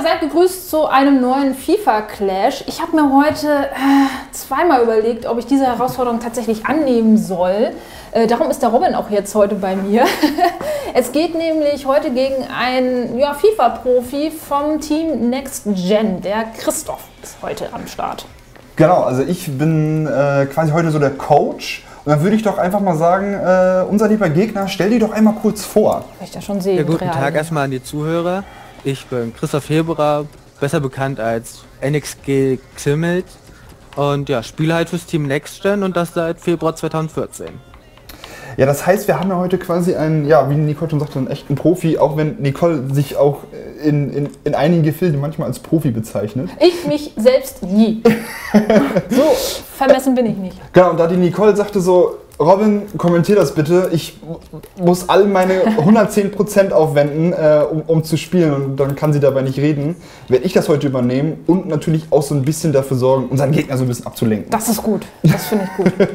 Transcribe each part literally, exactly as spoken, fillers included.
seid gegrüßt zu einem neuen FIFA-Clash. Ich habe mir heute äh, zweimal überlegt, ob ich diese Herausforderung tatsächlich annehmen soll. Äh, darum ist der Robin auch jetzt heute bei mir. Es geht nämlich heute gegen einen ja, FIFA-Profi vom Team Next Gen. Der Christoph ist heute am Start. Genau, also ich bin äh, quasi heute so der Coach. Und dann würde ich doch einfach mal sagen, äh, unser lieber Gegner, stell dich doch einmal kurz vor. Kann ich das schon sehen. Ja, guten Tag erstmal an die Zuhörer. Ich bin Christoph Heberer, besser bekannt als N X G Ximmelt und ja, spiele halt fürs Team Next Gen und das seit Februar zweitausendvierzehn. Ja, das heißt, wir haben ja heute quasi einen, ja, wie Nicole schon sagte, einen echten Profi, auch wenn Nicole sich auch in, in, in einigen Gefilden manchmal als Profi bezeichnet. Ich mich selbst nie. So vermessen bin ich nicht. Genau, und da die Nicole sagte so, Robin, kommentier das bitte, ich muss all meine hundertzehn Prozent aufwenden, äh, um, um zu spielen und dann kann sie dabei nicht reden, werde ich das heute übernehmen und natürlich auch so ein bisschen dafür sorgen, unseren Gegner so ein bisschen abzulenken. Das ist gut, das finde ich gut.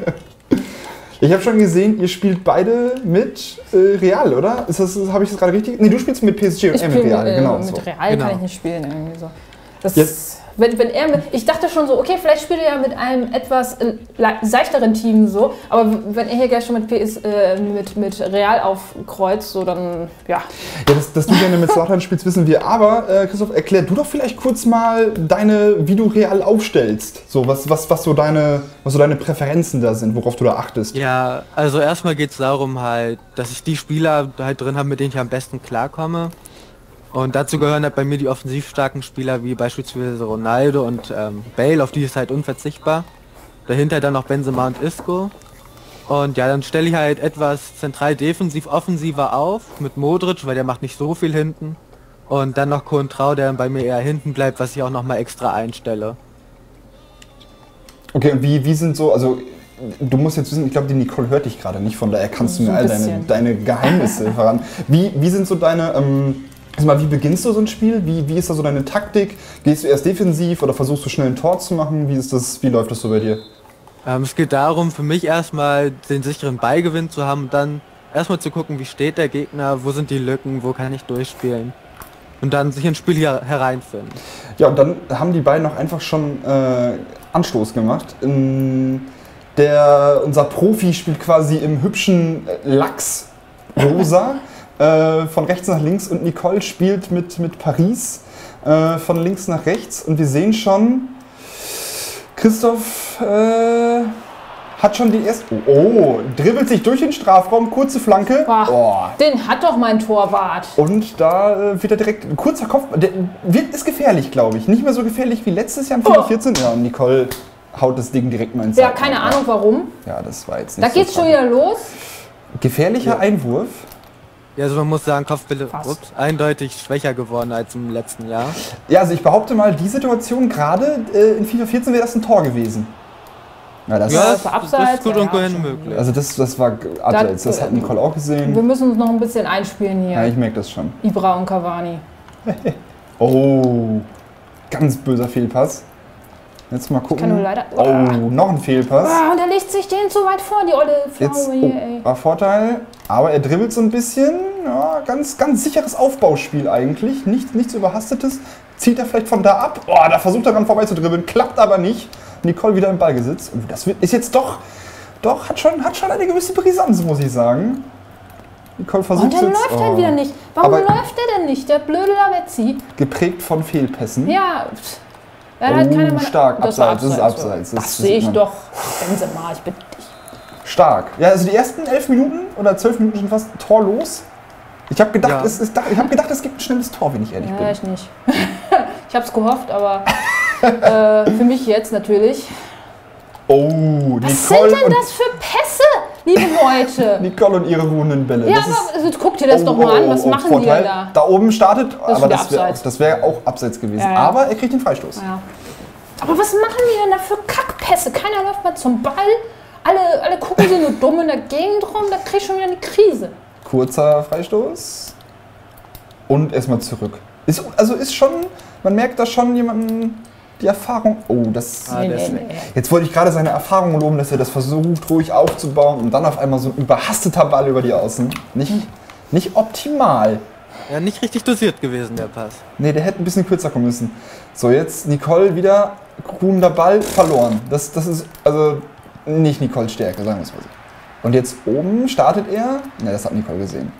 Ich habe schon gesehen, ihr spielt beide mit äh, Real, oder? Ist das, habe ich das gerade richtig? Nee, du spielst mit P S G und ich er mit Real, mit, äh, genau. Mit so. Real genau. kann ich nicht spielen irgendwie so. Das Jetzt. Wenn, wenn er mit, ich dachte schon so, okay, vielleicht spielt er ja mit einem etwas äh, seichteren Team so, aber wenn er hier gleich schon mit, P S, äh, mit, mit Real aufkreuzt, so dann, ja. Ja, dass, dass du gerne mit Zlatan spielst, wissen wir. Aber, äh, Christoph, erklär du doch vielleicht kurz mal deine, wie du Real aufstellst. So, was, was, was, so deine, was so deine Präferenzen da sind, worauf du da achtest. Ja, also erstmal geht es darum halt, dass ich die Spieler halt drin habe, mit denen ich am besten klarkomme. Und dazu gehören halt bei mir die offensiv starken Spieler wie beispielsweise Ronaldo und ähm, Bale, auf die ist halt unverzichtbar. Dahinter dann noch Benzema und Isco. Und ja, dann stelle ich halt etwas zentral defensiv offensiver auf mit Modric, weil der macht nicht so viel hinten. Und dann noch Coentrao, der dann bei mir eher hinten bleibt, was ich auch nochmal extra einstelle. Okay, und wie, wie sind so, also du musst jetzt wissen, ich glaube, die Nicole hört dich gerade nicht, von daher kannst du So mir ein all deine, bisschen. deine Geheimnisse verraten. Wie, wie sind so deine, ähm, also mal, wie beginnst du so ein Spiel? Wie, wie ist da so deine Taktik? Gehst du erst defensiv oder versuchst du schnell ein Tor zu machen? Wie ist das, wie läuft das so bei dir? Ähm, es geht darum, für mich erstmal den sicheren Ballgewinn zu haben und dann erstmal zu gucken, wie steht der Gegner, wo sind die Lücken, wo kann ich durchspielen. Und dann sich ins Spiel hier hereinfinden. Ja, und dann haben die beiden auch einfach schon äh, Anstoß gemacht. In der, unser Profi spielt quasi im hübschen Lachs rosa. Äh, von rechts nach links und Nicole spielt mit, mit Paris äh, von links nach rechts und wir sehen schon, Christoph äh, hat schon die erste, oh, oh, dribbelt sich durch den Strafraum, kurze Flanke, Boah, oh. Den hat doch mein Torwart. Und da äh, wird er direkt, ein kurzer Kopf, der wird, ist gefährlich, glaube ich, nicht mehr so gefährlich wie letztes Jahr im FIFA vierzehn, ja, und Nicole haut das Ding direkt mal ins Ja, Seiten. keine Ahnung warum. Ja, das war jetzt nicht Da geht's so schon wieder los. gefährlicher Ja. Einwurf. Ja, also man muss sagen, Kopfbälle Fast. ups, eindeutig schwächer geworden als im letzten Jahr. Ja, also ich behaupte mal, die Situation gerade äh, in FIFA vierzehn wäre das ein Tor gewesen. Ja, das, Ja, das das, abseits, das ist gut ja, und ja, gern schon. möglich. also das, das war abseits, das hat äh, Nicole auch Wir gesehen. müssen uns noch ein bisschen einspielen hier. Ja, ich merke das schon. Ibra und Cavani. Oh, ganz böser Fehlpass. Jetzt mal gucken. kann nur leider- Oh, noch ein Fehlpass. Ah, und er legt sich den zu weit vor, die olle Jetzt Pflaume hier, ey. oh, war Vorteil, aber er dribbelt so ein bisschen. Ja, ganz, ganz sicheres Aufbauspiel eigentlich. Nichts, nichts Überhastetes. Zieht er vielleicht von da ab. Oh, da versucht er dran vorbei zu dribbeln. Klappt aber nicht. Nicole wieder im Ballgesitz. Und das wird, ist jetzt doch, doch hat, schon, hat schon eine gewisse Brisanz, muss ich sagen. Nicole versucht Und dann jetzt. läuft er oh, wieder nicht. Warum Aber- läuft der denn nicht, der blöde Lavezzi? Geprägt von Fehlpässen. Ja, pff. Er Oh, hat keine Meine- stark. Das war Abseits, das ist abseits. Das, Das sehe ich sieht man. doch. Benzema, ich bitte dich. Stark. Ja, also die ersten elf Minuten oder zwölf Minuten sind fast torlos. Ich habe gedacht, Ja. es ist, ich hab gedacht, es gibt ein schnelles Tor, wenn ich ehrlich Ja, bin. ich nicht. Ich hab's gehofft, aber äh, für mich jetzt natürlich. Oh, Was Nicole sind denn und, das für Pässe, liebe Leute? Nicole und ihre ruhenden Bälle. Ja, Das ist- aber also, guck dir das oh, doch mal oh, an. Was oh, machen die Vorteil. denn da? Da oben startet, ist aber wieder das wäre abseits. das wär auch abseits gewesen. Ja, ja. Aber er kriegt den Freistoß. Ja. Aber was machen die denn da für Kackpässe? Keiner läuft mal zum Ball. Alle, alle gucken so nur dumm in der Gegend rum. Da krieg ich schon wieder eine Krise. Kurzer Freistoß. Und erstmal zurück. Ist, also ist schon, man merkt da schon jemanden, die Erfahrung. Oh, das. Ah, Nee, der ist nee, nee. Jetzt wollte ich gerade seine Erfahrung loben, dass er das versucht, ruhig aufzubauen und dann auf einmal so ein überhasteter Ball über die Außen. Nicht, nicht optimal. Ja, nicht richtig dosiert gewesen, der Pass. Ne, der hätte ein bisschen kürzer kommen müssen. So, jetzt Nicole wieder, ruhender Ball, verloren. Das, das ist also nicht Nicoles Stärke, sagen wir es mal so. Und jetzt oben startet er. Ne, das hat Nicole gesehen.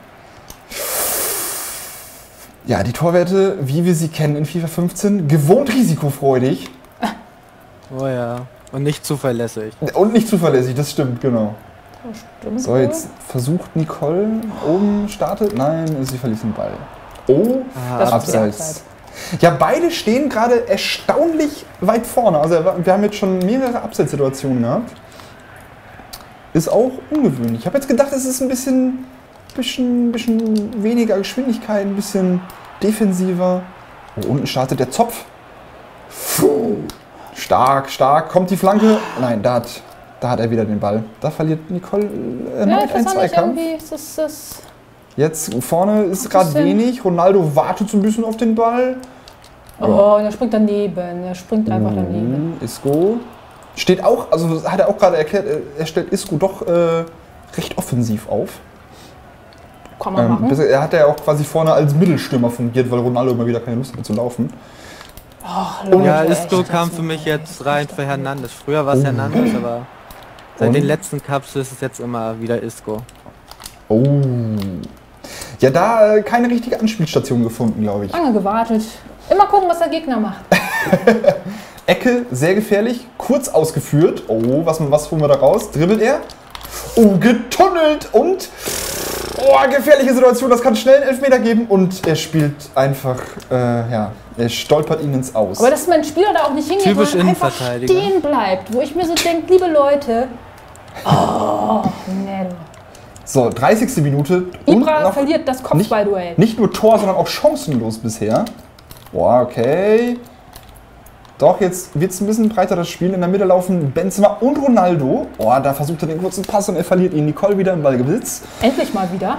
Ja, die Torwerte, wie wir sie kennen in FIFA fünfzehn, gewohnt risikofreudig. Oh ja. Und nicht zuverlässig. Und nicht zuverlässig, das stimmt, genau. Das stimmt So, wohl. jetzt versucht Nicole, oben startet. Nein, sie verliert den Ball. Oh, Ah, Das ist die Abseits. Abseits. Ja, beide stehen gerade erstaunlich weit vorne. Also wir haben jetzt schon mehrere Abseitssituationen gehabt. Ist auch ungewöhnlich. Ich habe jetzt gedacht, es ist ein bisschen, bisschen, bisschen weniger Geschwindigkeit, ein bisschen defensiver. Oh, unten startet der Zopf. Puh. Stark, stark. Kommt die Flanke? Nein, da hat, da hat er wieder den Ball. Da verliert Nicole Ja, erneut ich einen weiß auch nicht, Zweikampf. irgendwie ist das, das Jetzt vorne ist gerade bisschen- wenig. Ronaldo wartet so ein bisschen auf den Ball. Oh, und er springt daneben. Er springt einfach daneben. Mhm, Isco steht auch, also hat er auch gerade erklärt, er stellt Isco doch äh, recht offensiv auf. Kann man Ähm, machen. bis- er hat ja auch quasi vorne als Mittelstürmer fungiert, weil Ronaldo immer wieder keine Lust hatte zu laufen. Ach, Leute, Ja, echt, Isco das kam ist für mich mir- jetzt rein für Hernandez. Früher war es Hernandez, aber seit Und? den letzten Cups ist es jetzt immer wieder Isco. Oh. Ja, da äh, keine richtige Anspielstation gefunden, glaube ich. Lange gewartet. Immer gucken, was der Gegner macht. Ecke, sehr gefährlich, kurz ausgeführt. Oh, was, was holen wir da raus? Dribbelt er? Oh, getunnelt und... Oh, gefährliche Situation, das kann schnell einen Elfmeter geben. Und er spielt einfach, äh, ja, er stolpert ihn ins Aus. Aber dass mein Spieler da auch nicht hingeht, Typisch sondern einfach Innenverteidiger. stehen bleibt. Wo ich mir so denke, liebe Leute. Oh, nee. So, dreißigste Minute. Und Ibra noch verliert das Kopfballduell. nicht nur Tor, sondern auch chancenlos bisher. Boah, okay. Doch, jetzt wird es ein bisschen breiter, das Spiel. In der Mitte laufen Benzema und Ronaldo. Oh, da versucht er den kurzen Pass und er verliert ihn. Nicole wieder im Ballbesitz. Endlich mal wieder.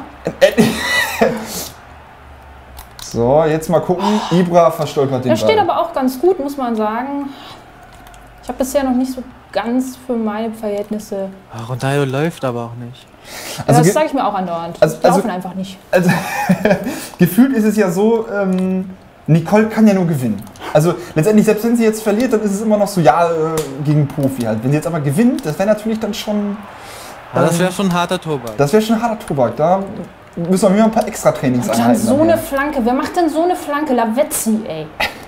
So, jetzt mal gucken. Ibra verstolpert den Das steht Ball. aber auch ganz gut, muss man sagen. Ich habe bisher noch nicht so ganz für meine Verhältnisse. Ah, Ronaldo läuft aber auch nicht. Also das ge- sage ich mir auch andauernd. also- Die laufen also- einfach nicht. Also, gefühlt ist es ja so, ähm, Nicole kann ja nur gewinnen. Also letztendlich, selbst wenn sie jetzt verliert, dann ist es immer noch so, ja, äh, gegen Profi halt. Wenn sie jetzt aber gewinnt, das wäre natürlich dann schon... Aber das ähm, wäre schon ein harter Tobak. Das wäre schon ein harter Tobak. Da müssen wir mir ein paar extra Trainings Und dann einhalten. so eine nachher. Flanke. Wer macht denn so eine Flanke? Lavezzi, ey.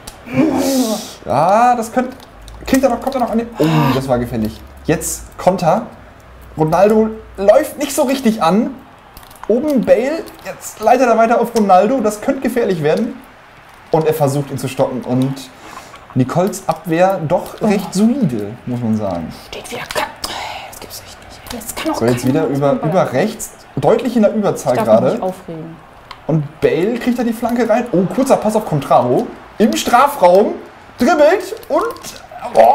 Ja, das könnte... Kriegt er noch, kommt er noch an den... Oh, das war gefällig. Jetzt Konter. Ronaldo läuft nicht so richtig an. Oben Bale, jetzt leitet er weiter auf Ronaldo. Das könnte gefährlich werden. Und er versucht ihn zu stoppen. Und Nicoles Abwehr doch recht solide, muss man sagen. Steht wieder. Kack. Das gibt's echt nicht. Jetzt kann auch So, jetzt keiner wieder uns über, den Ball über abnehmen. rechts. Deutlich in der Überzahl Ich darf mich gerade. nicht aufregen. Und Bale kriegt da die Flanke rein. Oh, kurzer Pass auf Contrao. Im Strafraum. Dribbelt und... Oh,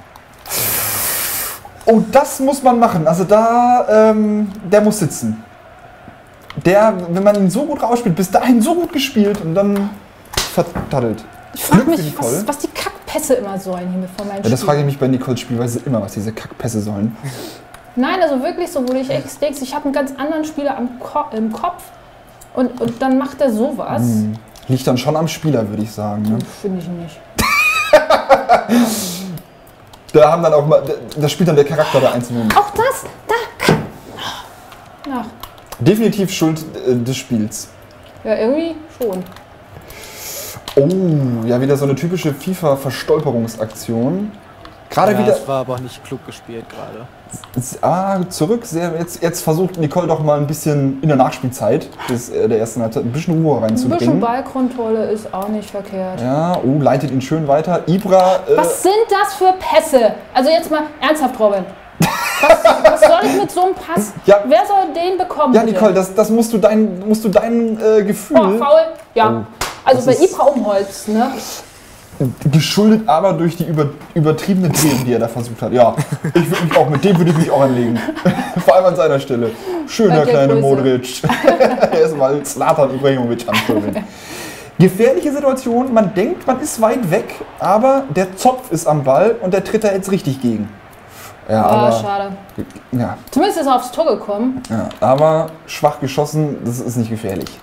oh das muss man machen. Also da... Ähm, der muss sitzen. Der, wenn man ihn so gut rausspielt, bis dahin so gut gespielt und dann verdaddelt. Ich frage Glück für mich, Nicole. was, was die Kackpässe immer sollen hier mit vor meinem Ja, das Spiel. frage ich mich bei Nicoles Spielweise immer, was diese Kackpässe sollen. Nein, also wirklich so, wo ich echt denke, ich habe einen ganz anderen Spieler am Ko im Kopf und, und dann macht er sowas. Hm. Liegt dann schon am Spieler, würde ich sagen. Ne? Finde ich nicht. Da haben dann auch mal, das spielt dann der Charakter der Einzelnen. Auch das, da. Ach, Definitiv Schuld äh, des Spiels. ja, irgendwie schon. Oh, ja, wieder so eine typische FIFA-Verstolperungsaktion. Gerade Ja, wieder. das war aber auch nicht klug gespielt gerade. Ah, zurück. Sehr, jetzt, jetzt versucht Nicole doch mal ein bisschen in der Nachspielzeit des, äh, der ersten Halbzeit ein bisschen Ruhe Ein bisschen reinzubringen. Ballkontrolle ist auch nicht verkehrt. Ja, oh, leitet ihn schön weiter. Ibra. Äh, Was sind das für Pässe? Also jetzt mal ernsthaft, Robin. Was, was soll ich mit so einem Pass? Ja. Wer soll den bekommen? ja, bitte? Nicole, das, das musst du dein, musst du dein äh, Gefühl. Oh, faul. Ja. Oh, also bei das ist- Ibra Umholz, ne? Geschuldet aber durch die über, übertriebene Drehen, die er da versucht hat. Ja, ich würde mich auch, mit dem würde ich mich auch anlegen. Vor allem an seiner Stelle. Schöner Bei der kleiner Größe. Modric. Erstmal Zlatan Ibrahimovic anstellen. Gefährliche Situation, man denkt, man ist weit weg, aber der Zopf ist am Ball und der tritt da jetzt richtig gegen. Ja, Ah, aber, schade. ja, Zumindest ist er aufs Tor gekommen. ja, aber schwach geschossen, das ist nicht gefährlich.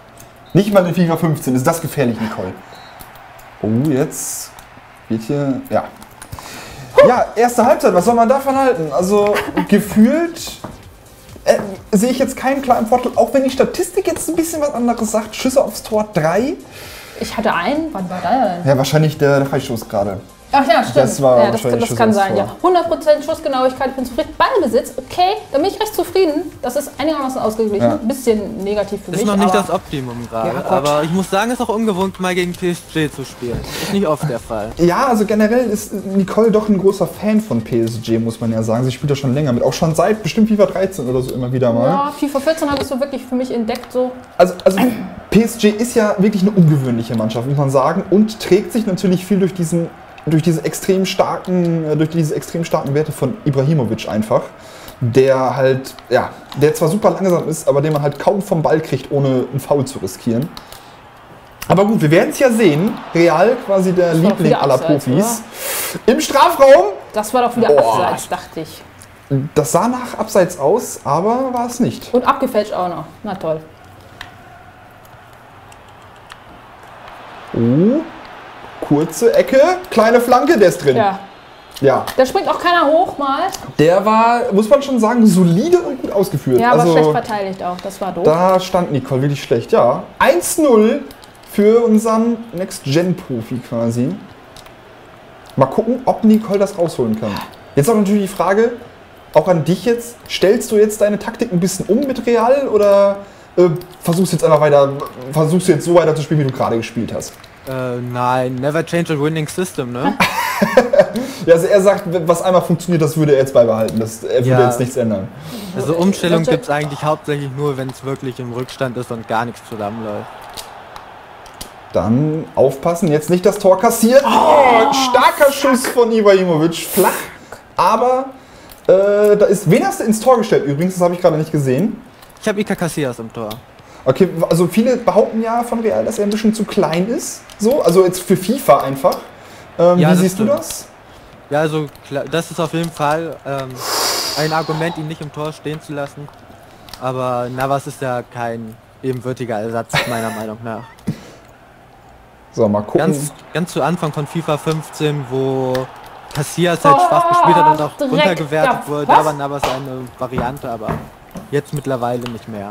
Nicht mal in FIFA fünfzehn, ist das gefährlich, Nicole. Oh, jetzt wird hier, ja. Ja, erste Halbzeit, was soll man davon halten? Also, gefühlt äh, sehe ich jetzt keinen klaren Vorteil, auch wenn die Statistik jetzt ein bisschen was anderes sagt. Schüsse aufs Tor drei. Ich hatte einen, wann war der denn? Ja, wahrscheinlich der, der Freistoß gerade. Ach ja, stimmt. Das war ja, das, das kann sein, ja. hundert Prozent Schussgenauigkeit, ich bin zufrieden. Ballbesitz, okay, da bin ich recht zufrieden. Das ist einigermaßen ausgeglichen. Ja. Ein bisschen negativ für Ist mich. noch nicht aber das Optimum gerade, Ja, Gott. aber ich muss sagen, es ist auch ungewohnt, mal gegen P S G zu spielen. Ist nicht oft der Fall. Ja, also generell ist Nicole doch ein großer Fan von P S G, muss man ja sagen. Sie spielt ja schon länger mit, auch schon seit bestimmt FIFA dreizehn oder so immer wieder mal. Ja, FIFA vierzehn habe ich so wirklich für mich entdeckt. So. Also, also P S G ist ja wirklich eine ungewöhnliche Mannschaft, muss man sagen, und trägt sich natürlich viel durch diesen durch diese extrem starken, durch diese extrem starken Werte von Ibrahimovic einfach, der halt, ja, der zwar super langsam ist, aber den man halt kaum vom Ball kriegt, ohne einen Foul zu riskieren. Aber gut, wir werden es ja sehen. Real, quasi der Das war doch Liebling wieder aller Abseits, Profis. Im Strafraum. Das war doch wieder Oh. abseits, dachte ich. Das sah nach Abseits aus, aber war es nicht. Und abgefälscht auch noch. Na toll. Oh, kurze Ecke, kleine Flanke, der ist drin. Ja. Ja, Da springt auch keiner hoch mal. der war, muss man schon sagen, solide und gut ausgeführt. Ja, aber also, schlecht verteidigt auch. Das war doof. da stand Nicole wirklich schlecht, ja. eins null für unseren Next-Gen-Profi quasi. Mal gucken, ob Nicole das rausholen kann. Jetzt auch natürlich die Frage, auch an dich jetzt, stellst du jetzt deine Taktik ein bisschen um mit Real oder äh, versuchst jetzt einfach weiter, versuchst du jetzt so weiter zu spielen, wie du gerade gespielt hast? Äh, nein, never change a winning system, ne? Ja, also er sagt, was einmal funktioniert, das würde er jetzt beibehalten. Das, er würde Ja. jetzt nichts ändern. Also Umstellung Also- gibt es eigentlich hauptsächlich nur, wenn es wirklich im Rückstand ist und gar nichts zusammenläuft. Dann aufpassen, jetzt nicht das Tor kassiert. Oh, starker Schuss von Ibrahimovic, flach. Aber äh, da ist, wen hast du ins Tor gestellt übrigens? Das habe ich gerade nicht gesehen. Ich habe Iker Casillas im Tor. Okay, also viele behaupten ja von Real, dass er ein bisschen zu klein ist. So, also jetzt für FIFA einfach. Ähm, Ja, wie das siehst stimmt. du das? Ja, also klar, das ist auf jeden Fall ähm, ein Argument, ihn nicht im Tor stehen zu lassen. Aber Navas ist ja kein ebenwürdiger Ersatz, meiner Meinung nach. So, mal gucken. Ganz, ganz zu Anfang von FIFA fünfzehn, wo Casillas halt schwach gespielt hat und auch direkt. runtergewertet Ja, wurde, was? da war Navas eine Variante, aber jetzt mittlerweile nicht mehr.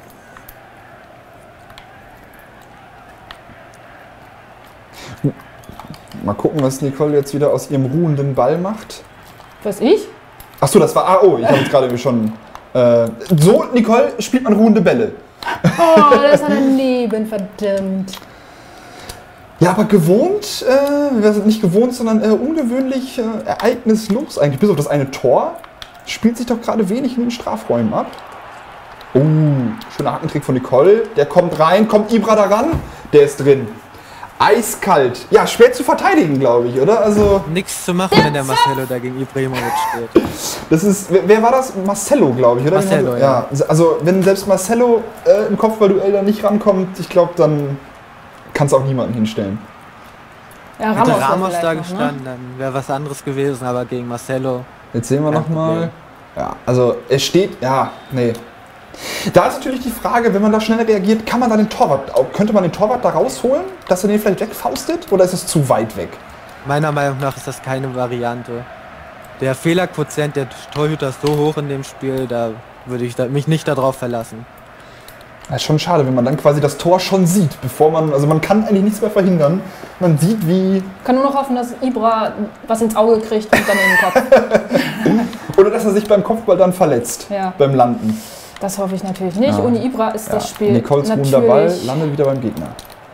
Mal gucken, was Nicole jetzt wieder aus ihrem ruhenden Ball macht. Was ich? Achso, das war. Ah, oh, ich habe jetzt gerade schon. Äh, so, Nicole, spielt man ruhende Bälle. Oh, das ist daneben, verdammt. Ja, aber gewohnt, äh, wir sind nicht gewohnt, sondern äh, ungewöhnlich äh, ereignislos eigentlich. Bis auf das eine Tor spielt sich doch gerade wenig in den Strafräumen ab. Oh, schöner Hackentrick von Nicole. Der kommt rein, kommt Ibra da ran, der ist drin. Eiskalt. Ja, schwer zu verteidigen, glaube ich, oder? Also, Nichts zu machen, wenn der Marcelo da gegen Ibrahimovic steht. das ist. Wer, wer war das? Marcelo, glaube ich, oder? Marcelo, ja. Also, wenn selbst Marcelo äh, im Kopfballduell da nicht rankommt, ich glaube, dann kann es auch niemanden hinstellen. Ja, Hätte Ramos, Ramos vielleicht da noch, ne? gestanden, dann wäre was anderes gewesen, aber gegen Marcelo. Jetzt sehen wir Kein nochmal. Problem. Ja, also es steht, ja, nee. Da ist natürlich die Frage, wenn man da schnell reagiert, kann man da den Torwart, könnte man den Torwart da rausholen, dass er den vielleicht wegfaustet, oder ist es zu weit weg? Meiner Meinung nach ist das keine Variante. Der Fehlerquotient der Torhüter ist so hoch in dem Spiel, da würde ich da, mich nicht darauf verlassen. Das ist schon schade, wenn man dann quasi das Tor schon sieht, bevor man, also man kann eigentlich nichts mehr verhindern. Man sieht, wie, Kann nur noch hoffen, dass Ibra was ins Auge kriegt und dann in den Kopf. oder dass er sich beim Kopfball dann verletzt, Ja. beim Landen. Das hoffe ich natürlich nicht. Ja. Ohne Ibra ist das Spiel Nicoles natürlich... ruhender Ball landet wieder beim Gegner.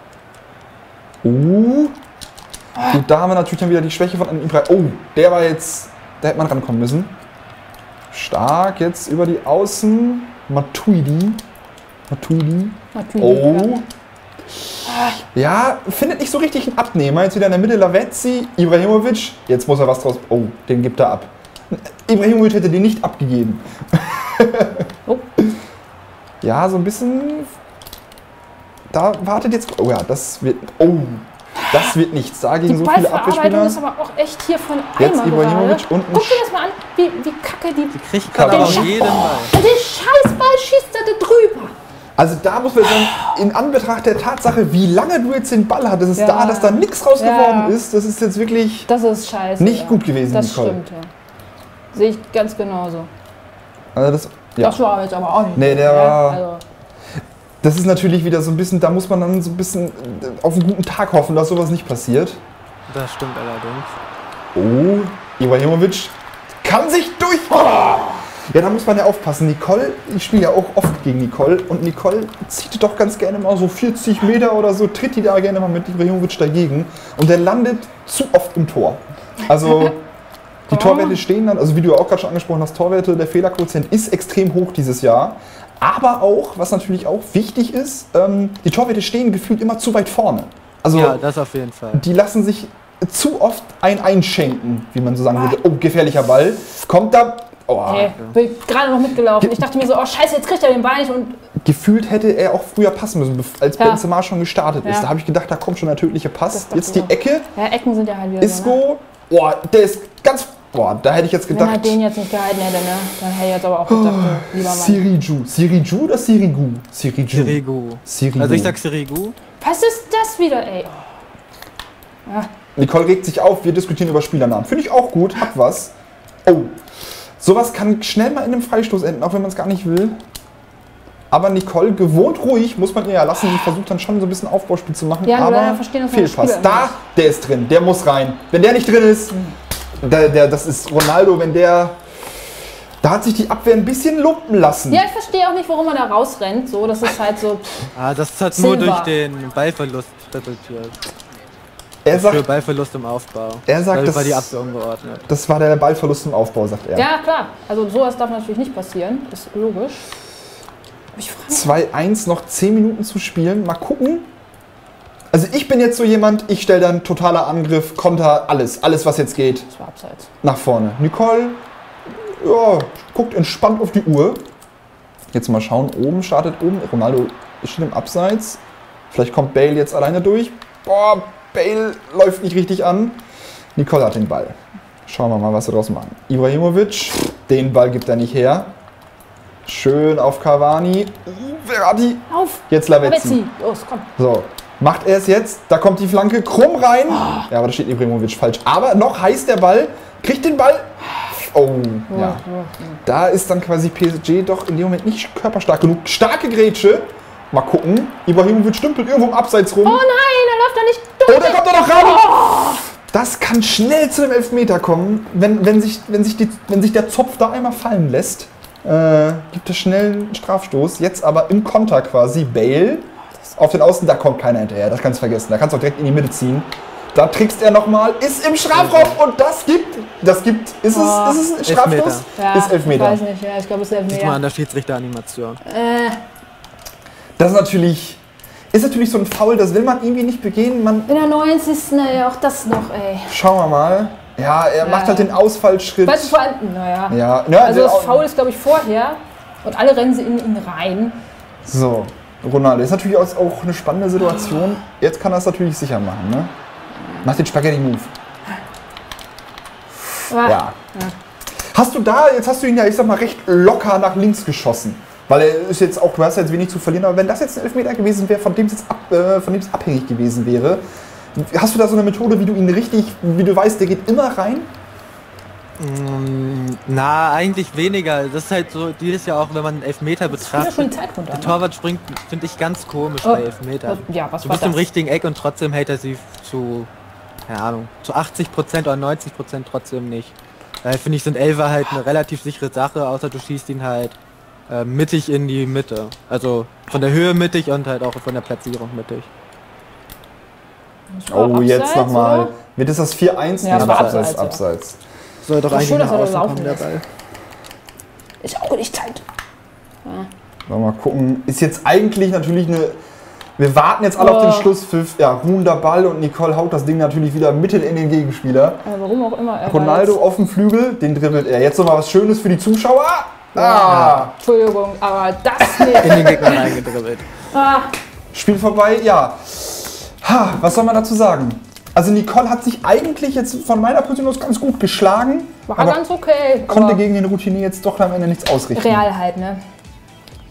Uh. Gut, da haben wir natürlich dann wieder die Schwäche von Ibra. Oh, der war jetzt, da hätte man rankommen müssen. Stark, jetzt über die Außen. Matuidi. Matuidi. Natürlich. Oh. Ja, findet nicht so richtig einen Abnehmer. Jetzt wieder in der Mitte Lavezzi, Ibrahimovic. Jetzt muss er was draus. Oh, den gibt er ab. Ibrahimovic hätte den nicht abgegeben. Oh. Ja, so ein bisschen. Da wartet jetzt. Oh ja, das wird. Oh, das wird nichts. Da Die gegen so viele Ballverarbeitung Abwehrspieler. ist aber auch echt hier von Jetzt Eimer Ibrahimovic gerade. und ein Guck dir das mal an, wie, wie kacke die... Kriegt gerade Kann auch man- jeden Ball. Und den Scheißball schießt er da drüber. Also da muss man sagen, in Anbetracht der Tatsache, wie lange du jetzt den Ball hattest, ist Ja. da, dass da nichts raus Ja. geworden ist, das ist jetzt wirklich Das ist scheiße. nicht ja. gut gewesen, Das Nicole. stimmt, ja. Sehe ich ganz genauso. Also das, ja. Das war jetzt aber auch nicht. Nee, der gut, ne? war- Also, Das ist natürlich wieder so ein bisschen, da muss man dann so ein bisschen auf einen guten Tag hoffen, dass sowas nicht passiert. Das stimmt allerdings. Oh, Ibrahimovic kann sich durch... Oh. Ja, da muss man ja aufpassen. Nicole, ich spiele ja auch oft gegen Nicole und Nicole zieht doch ganz gerne mal so vierzig Meter oder so, tritt die da gerne mal mit Ibrahimovic dagegen und der landet zu oft im Tor. Also die Oh. Torwerte stehen dann, also wie du auch gerade schon angesprochen hast, Torwerte, der Fehlerquotient ist extrem hoch dieses Jahr. Aber auch, was natürlich auch wichtig ist, ähm, die Torwerte stehen gefühlt immer zu weit vorne. Also Ja, das auf jeden Fall. die lassen sich zu oft ein einschenken, wie man so sagen würde. Oh, gefährlicher Ball. Kommt da... Oh, hey, bin gerade noch mitgelaufen. Ich dachte mir so, oh scheiße, jetzt kriegt er den Ball nicht und gefühlt hätte er auch früher passen müssen, bef- als Ja. Benzema schon gestartet ist. Ja. Da habe ich gedacht, da kommt schon der tödliche Pass. Das dachte Jetzt die ich auch. Ecke. ja, Ecken sind ja halt wieder so, ne? Isco. Boah, der ist ganz... Boah, da hätte ich jetzt Wenn er gedacht... den jetzt nicht gehalten hätte, ne? Dann hätte ich jetzt aber auch gedacht, du, lieber Mann. Siriju. Siriju oder Sirigu? Siriju. Sirigu. Sirigu. Also ich sag Sirigu. Was ist das wieder, ey? Ah, Nicole regt sich auf, wir diskutieren über Spielernamen. Finde ich auch gut, hat was. Oh, sowas kann schnell mal in einem Freistoß enden, auch wenn man es gar nicht will. Aber Nicole, gewohnt ruhig, muss man ihr ja lassen. Sie versucht dann schon so ein bisschen Aufbauspiel zu machen. Ja, nur aber leider verstehen das meine Fehlpass. Spieler Da, nicht. der ist drin, der muss rein. Wenn der nicht drin ist, der, der, das ist Ronaldo, wenn der... Da hat sich die Abwehr ein bisschen lumpen lassen. ja, ich verstehe auch nicht, warum er da rausrennt. So, das ist halt so. Ah, das hat nur Silva. durch den Ballverlust resultiert. Er Für sagt, Ballverlust im Aufbau. Er sagt, Dadurch war das- die Abwehr ungeordnet. das war der Ballverlust im Aufbau, sagt er. Ja, klar. Also sowas darf natürlich nicht passieren. Ist logisch. Aber ich frage mich, zwei eins, noch zehn Minuten zu spielen. Mal gucken. Also ich bin jetzt so jemand, ich stelle dann totaler Angriff, Konter, alles. Alles, was jetzt geht, das war abseits. nach vorne. Nicole, ja, guckt entspannt auf die Uhr. Jetzt mal schauen, oben startet oben. Ronaldo steht im Abseits. Vielleicht kommt Bale jetzt alleine durch. Boah, Bale läuft nicht richtig an. Nicole hat den Ball. Schauen wir mal, was wir draus machen. Ibrahimovic, den Ball gibt er nicht her. Schön auf Cavani. Uh, Verratti. Auf! Jetzt Lavezzi. Lavezzi. Los, komm. So, macht er es jetzt. Da kommt die Flanke krumm rein. Ja, aber da steht Ibrahimovic falsch. Aber noch heiß der Ball. Kriegt den Ball. Oh, ja. Da ist dann quasi P S G doch in dem Moment nicht körperstark genug. Starke Grätsche. Mal gucken. Ibrahimovic stümpelt irgendwo im Abseits rum. Oh nein, er läuft da nicht durch. Oh, da kommt er noch ran! Das kann schnell zu dem Elfmeter kommen, wenn, wenn, sich, wenn, sich die, wenn sich der Zopf da einmal fallen lässt. Äh, gibt es schnell einen Strafstoß. Jetzt aber im Konter quasi. Bale auf den Außen, da kommt keiner hinterher. Das kannst du vergessen. Da kannst du auch direkt in die Mitte ziehen. Da trickst er nochmal, ist im Strafraum und das gibt, das gibt, ist es, Oh. ist es ein Strafstoß? Ja, Ist Elfmeter. Ich weiß nicht, ja, ich glaube, es ist Sieht man Elfmeter. an der Schiedsrichteranimation. Äh, Das ist natürlich, ist natürlich so ein Foul, das will man irgendwie nicht begehen. Man, in der neunzigsten Ey, auch das noch, ey. schauen wir mal. Ja, er Ja. macht halt den Ausfallschritt. Weißt du, vor allem, naja. Ja, ja, Also der- das Foul ist, glaube ich, vorher und alle rennen sie in ihn rein. So, Ronaldo. Ist natürlich auch auch eine spannende Situation. Jetzt kann er es natürlich sicher machen, ne? Macht den Spaghetti-Move. Aber Ja. Hast du da, jetzt hast du ihn ja, ich sag mal, recht locker nach links geschossen. Weil er ist jetzt auch, du hast ja jetzt wenig zu verlieren, aber wenn das jetzt ein Elfmeter gewesen wäre, von dem es jetzt ab, äh, von dem es abhängig gewesen wäre, hast du da so eine Methode, wie du ihn richtig, wie du weißt, der geht immer rein? Mm, Na, eigentlich weniger. Das ist halt so, dieses Jahr auch, wenn man einen Elfmeter ja betrachtet. schon die Zeit runter. Der Ne? Torwart springt, finde ich, ganz komisch Oh, bei Elfmetern. Ja, was Du war bist im das? richtigen Eck und trotzdem hält er sie zu, keine Ahnung, zu achtzig Prozent oder neunzig Prozent trotzdem nicht. Daher finde ich, sind Elfer halt eine relativ sichere Sache, außer du schießt ihn halt äh, mittig in die Mitte. Also von der Höhe mittig und halt auch von der Platzierung mittig. Das war Oh, jetzt abseits, nochmal. oder? Wird es das vier eins? Ja, das war abseits, abseits, ja. abseits. Soll doch Doch eigentlich schön, nach dass er da außen laufen kommen, der lässt. Ball. Ist auch nicht Zeit. Mal gucken. Ist jetzt eigentlich natürlich eine. Wir warten jetzt alle auf den Oh. Schlusspfiff. Ja, ruhender Ball und Nicole haut das Ding natürlich wieder mittel in den Gegenspieler. Aber warum auch immer. Er war Ronaldo jetzt- auf dem Flügel, den dribbelt er. Jetzt nochmal was Schönes für die Zuschauer. Ah, Entschuldigung, aber das nicht. In den Gegner reingedribbelt. Ah, Spiel vorbei, ja. Ha, was soll man dazu sagen? Also Nicole hat sich eigentlich jetzt von meiner Position aus ganz gut geschlagen, war aber ganz okay. konnte aber gegen den Routinier jetzt doch am Ende nichts ausrichten. Real halt, ne?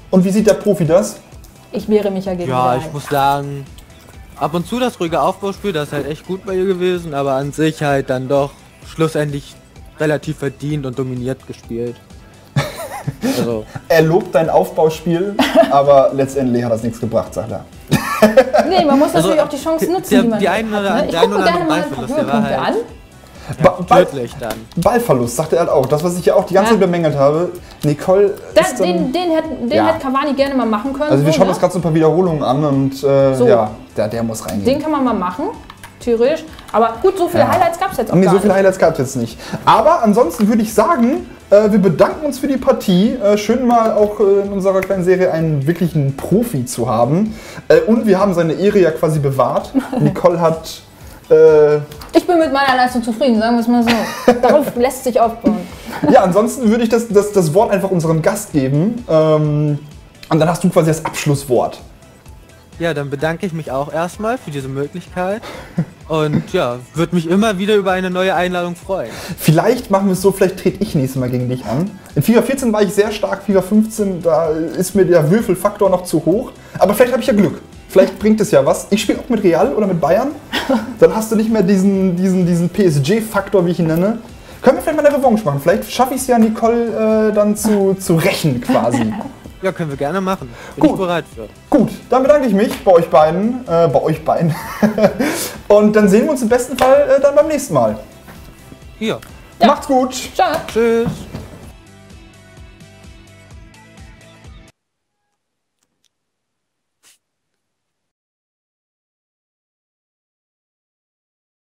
Und wie sieht der Profi das? Ich wehre mich ja gegen Ja, Real. ich muss sagen, ab und zu das ruhige Aufbauspiel, das ist halt echt gut bei ihr gewesen, aber an sich halt dann doch schlussendlich relativ verdient und dominiert gespielt. Also. Er lobt dein Aufbauspiel, aber letztendlich hat das nichts gebracht, sagt er. Nee, man muss natürlich Also, auch die Chancen nutzen, der- die man die hat. einen Ne? oder- Ich der gucke ein mir oder gerne andere mal ein paar Ballverlust, der war Höhepunkte an. halt- Ba Ball Tödlich dann. Ballverlust, sagt er halt auch. Das, was ich ja auch die ganze Ja. Zeit bemängelt habe. Nicole Da, ist dann, den den, hätte, den Ja. hätte Cavani gerne mal machen können. Also wir so, schauen ne? uns gerade so ein paar Wiederholungen an und äh, So. ja, der, der muss reingehen. Den kann man mal machen, theoretisch. Aber gut, so viele Ja. Highlights gab es jetzt auch Nee, gar so viele nicht. Highlights gab es jetzt nicht. Aber ansonsten würde ich sagen, äh, wir bedanken uns für die Partie. Äh, schön mal auch äh, in unserer kleinen Serie einen wirklichen Profi zu haben. Äh, und wir haben seine Ehre ja quasi bewahrt. Nicole hat... Äh, Ich bin mit meiner Leistung zufrieden, sagen wir es mal so. Darauf lässt sich aufbauen. ja, ansonsten würde ich das, das, das Wort einfach unserem Gast geben. Ähm, und dann hast du quasi das Abschlusswort. Ja, dann bedanke ich mich auch erstmal für diese Möglichkeit und ja, würde mich immer wieder über eine neue Einladung freuen. Vielleicht machen wir es so, vielleicht trete ich nächstes Mal gegen dich an. In FIFA vierzehn war ich sehr stark, FIFA fünfzehn, da ist mir der Würfelfaktor noch zu hoch. Aber vielleicht habe ich ja Glück. Vielleicht bringt es ja was. Ich spiele auch mit Real oder mit Bayern. Dann hast du nicht mehr diesen, diesen, diesen P S G-Faktor, wie ich ihn nenne. Können wir vielleicht mal eine Revanche machen? Vielleicht schaffe ich es ja, Nicole äh, dann zu, zu rächen quasi. Ja, können wir gerne machen. Bin Gut. ich bereit für. Gut, dann bedanke ich mich bei euch beiden. Äh, bei euch beiden. Und dann sehen wir uns im besten Fall äh, dann beim nächsten Mal. Ja. Ja. Macht's gut. Ciao. Tschüss.